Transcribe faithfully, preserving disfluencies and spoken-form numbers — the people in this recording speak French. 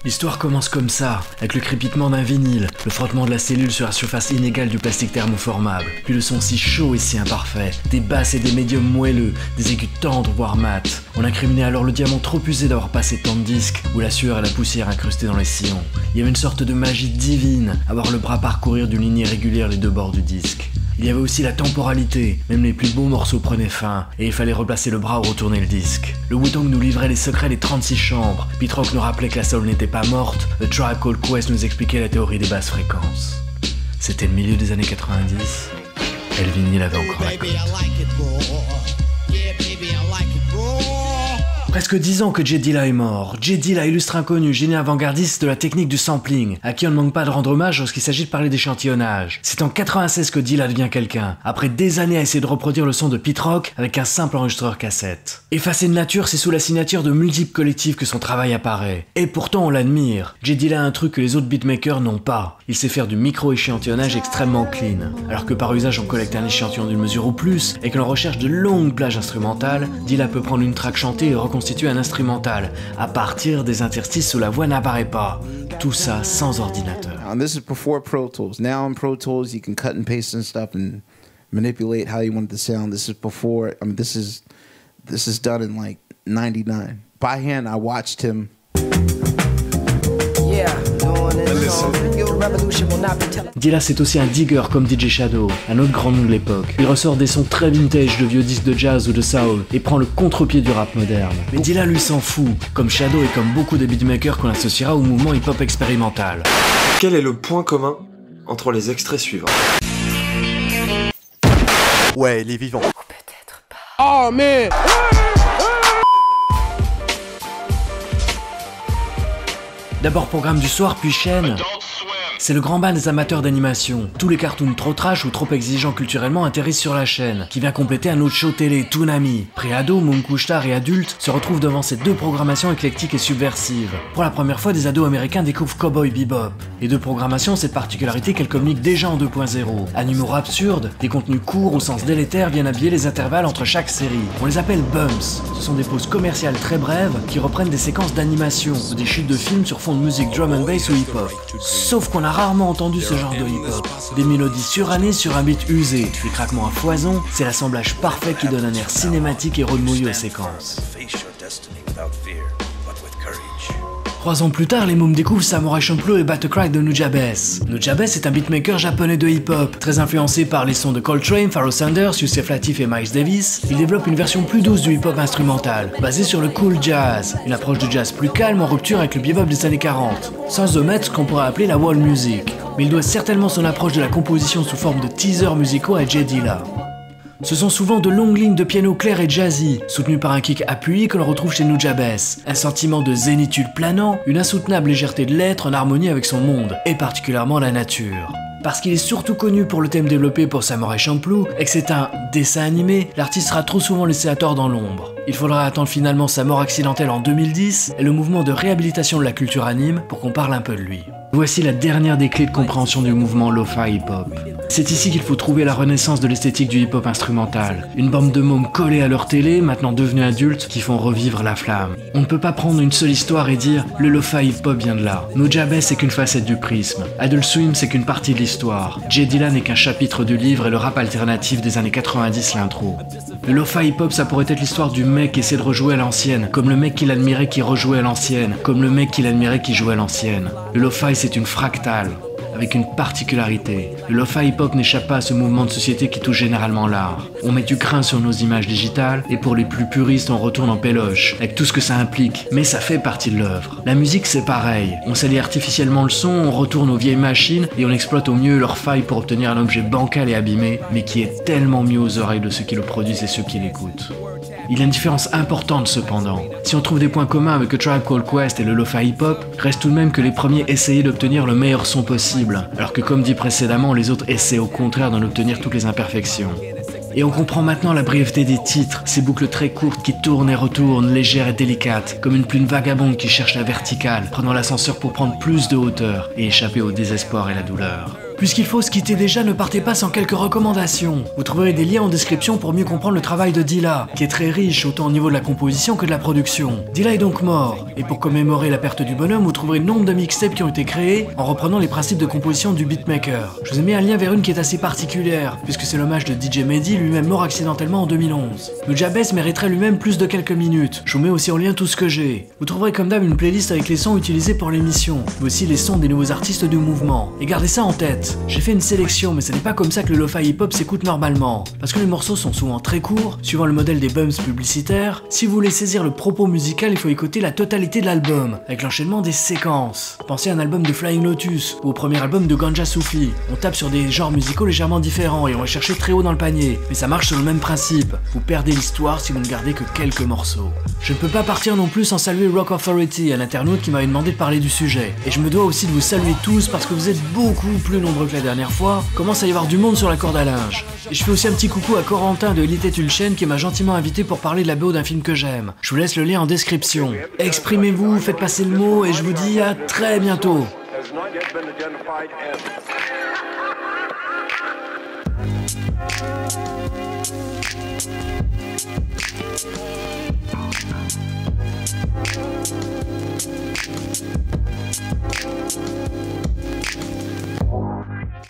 L'histoire commence comme ça, avec le crépitement d'un vinyle, le frottement de la cellule sur la surface inégale du plastique thermoformable, puis le son si chaud et si imparfait, des basses et des médiums moelleux, des aigus tendres voire mat. On incriminait alors le diamant trop usé d'avoir passé tant de disques, ou la sueur et la poussière incrustées dans les sillons. Il y avait une sorte de magie divine à voir le bras parcourir d'une ligne irrégulière les deux bords du disque. Il y avait aussi la temporalité, même les plus beaux morceaux prenaient fin, et il fallait replacer le bras ou retourner le disque. Le Wu-Tang nous livrait les secrets des trente-six chambres, Pete Rock nous rappelait que la soul n'était pas morte, A Tribe Called Quest nous expliquait la théorie des basses fréquences. C'était le milieu des années quatre-vingt-dix, et le vinyle avait encore la cote. Presque dix ans que J. Dilla est mort. J. Dilla, illustre inconnu, génie avant-gardiste de la technique du sampling, à qui on ne manque pas de rendre hommage lorsqu'il s'agit de parler d'échantillonnage. C'est en quatre-vingt-seize que Dilla devient quelqu'un, après des années à essayer de reproduire le son de Pete Rock avec un simple enregistreur cassette. Effacé de nature, c'est sous la signature de multiples collectifs que son travail apparaît. Et pourtant on l'admire. J. Dilla a un truc que les autres beatmakers n'ont pas. Il sait faire du micro-échantillonnage extrêmement clean. Alors que par usage on collecte un échantillon d'une mesure ou plus, et que l'on recherche de longues plages instrumentales, Dilla peut prendre une track chantée et reconstituer un instrumental à partir des interstices où la voix n'apparaît pas. Tout ça sans ordinateur. And this is before Pro Tools. Now in Pro Tools you can cut and paste and stuff and manipulate how you want it to sound. This is before. I mean, this is this is done in like ninety-nine. By hand, I watched him. Yeah, Dilla c'est aussi un digger comme D J Shadow, un autre grand nom de l'époque. Il ressort des sons très vintage de vieux disques de jazz ou de soul et prend le contre-pied du rap moderne. Mais Dilla lui s'en fout, comme Shadow et comme beaucoup des beatmakers qu'on associera au mouvement hip-hop expérimental. Quel est le point commun entre les extraits suivants? Ouais, il est vivant. Ou peut-être pas. Oh mais D'abord programme du soir, puis chaîne. C'est le grand bain des amateurs d'animation. Tous les cartoons trop trash ou trop exigeants culturellement atterrissent sur la chaîne, qui vient compléter un autre show télé, Toonami. Pré-ado, Munkushtar et adultes se retrouvent devant ces deux programmations éclectiques et subversives. Pour la première fois, des ados américains découvrent Cowboy Bebop. Les deux programmations ont cette particularité qu'elles communiquent déjà en deux point zéro. Un humour absurde, des contenus courts au sens délétère viennent habiller les intervalles entre chaque série. On les appelle bumps. Ce sont des pauses commerciales très brèves qui reprennent des séquences d'animation ou des chutes de films sur fond de musique drum and bass ou hip-hop. Sauf qu'on a rarement entendu ce genre de hip-hop. Des mélodies surannées sur un beat usé, des craquements à foison, c'est l'assemblage parfait qui donne un air cinématique et remouillé aux séquences. Trois ans plus tard, les mômes découvrent Samurai Champloo et Battle de Nujabes. Nujabes est un beatmaker japonais de hip-hop, très influencé par les sons de Coltrane, Pharoah Sanders, Yusef Lateef et Miles Davis. Il développe une version plus douce du hip-hop instrumental, basée sur le cool jazz, une approche de jazz plus calme en rupture avec le bebop des années quarante, sans omettre ce qu'on pourrait appeler la wall music. Mais il doit certainement son approche de la composition sous forme de teasers musicaux à J. Dilla. Ce sont souvent de longues lignes de piano clair et jazzy, soutenues par un kick appuyé que l'on retrouve chez Nujabes. Un sentiment de zénitude planant, une insoutenable légèreté de l'être en harmonie avec son monde, et particulièrement la nature. Parce qu'il est surtout connu pour le thème développé pour Samurai Champloo, et que c'est un dessin animé, l'artiste sera trop souvent laissé à tort dans l'ombre. Il faudra attendre finalement sa mort accidentelle en deux mille dix, et le mouvement de réhabilitation de la culture anime pour qu'on parle un peu de lui. Voici la dernière des clés de compréhension du mouvement lo-fi hip-hop. C'est ici qu'il faut trouver la renaissance de l'esthétique du hip-hop instrumental. Une bande de mômes collés à leur télé, maintenant devenus adultes, qui font revivre la flamme. On ne peut pas prendre une seule histoire et dire « le lo-fi hip-hop vient de là ». Nujabes c'est qu'une facette du prisme. Adult Swim c'est qu'une partie de l'histoire. J. Dilla n'est qu'un chapitre du livre et le rap alternatif des années quatre-vingt-dix l'intro. Le lo-fi hip-hop ça pourrait être l'histoire du mec qui essaie de rejouer à l'ancienne, comme le mec qu'il admirait qui rejouait à l'ancienne, comme le mec qu'il admirait qui jouait à l'ancienne. Le lo-fi c'est une fractale, avec une particularité. Le lo-fi hip-hop n'échappe pas à ce mouvement de société qui touche généralement l'art. On met du grain sur nos images digitales, et pour les plus puristes on retourne en péloche, avec tout ce que ça implique, mais ça fait partie de l'œuvre. La musique c'est pareil, on salit artificiellement le son, on retourne aux vieilles machines, et on exploite au mieux leurs failles pour obtenir un objet bancal et abîmé, mais qui est tellement mieux aux oreilles de ceux qui le produisent et ceux qui l'écoutent. Il y a une différence importante cependant. Si on trouve des points communs avec A Tribe Called Quest et le lo-fi hip-hop, reste tout de même que les premiers essayaient d'obtenir le meilleur son possible, alors que comme dit précédemment, les autres essaient au contraire d'en obtenir toutes les imperfections. Et on comprend maintenant la brièveté des titres, ces boucles très courtes qui tournent et retournent, légères et délicates, comme une plume vagabonde qui cherche la verticale, prenant l'ascenseur pour prendre plus de hauteur et échapper au désespoir et la douleur. Puisqu'il faut se quitter déjà, ne partez pas sans quelques recommandations. Vous trouverez des liens en description pour mieux comprendre le travail de Dilla, qui est très riche autant au niveau de la composition que de la production. Dilla est donc mort, et pour commémorer la perte du bonhomme, vous trouvez trouverez le nombre de mixtapes qui ont été créés en reprenant les principes de composition du beatmaker. Je vous ai mis un lien vers une qui est assez particulière, puisque c'est l'hommage de D J Mehdi, lui-même mort accidentellement en deux mille onze. Nujabes mériterait lui-même plus de quelques minutes. Je vous mets aussi en lien tout ce que j'ai. Vous trouverez comme d'hab une playlist avec les sons utilisés pour l'émission, mais aussi les sons des nouveaux artistes du mouvement. Et gardez ça en tête. J'ai fait une sélection, mais ce n'est pas comme ça que le lo-fi hip-hop s'écoute normalement. Parce que les morceaux sont souvent très courts, suivant le modèle des bumps publicitaires. Si vous voulez saisir le propos musical, il faut écouter la totalité de l'album, avec l'enchaînement des séquences. Pensez à un album de Flying Lotus, ou au premier album de Ganja Soufi. On tape sur des genres musicaux légèrement différents et on va chercher très haut dans le panier. Mais ça marche sur le même principe. Vous perdez l'histoire si vous ne gardez que quelques morceaux. Je ne peux pas partir non plus sans saluer Rock Authority, un internaute qui m'avait demandé de parler du sujet. Et je me dois aussi de vous saluer tous parce que vous êtes beaucoup plus nombreux que la dernière fois. Commence à y avoir du monde sur la corde à linge. Et je fais aussi un petit coucou à Corentin de Elite est une chaîne qui m'a gentiment invité pour parler de la B O d'un film que j'aime. Je vous laisse le lien en description. Exprimez-vous, faites passer le mot et je vous dis à très bientôt.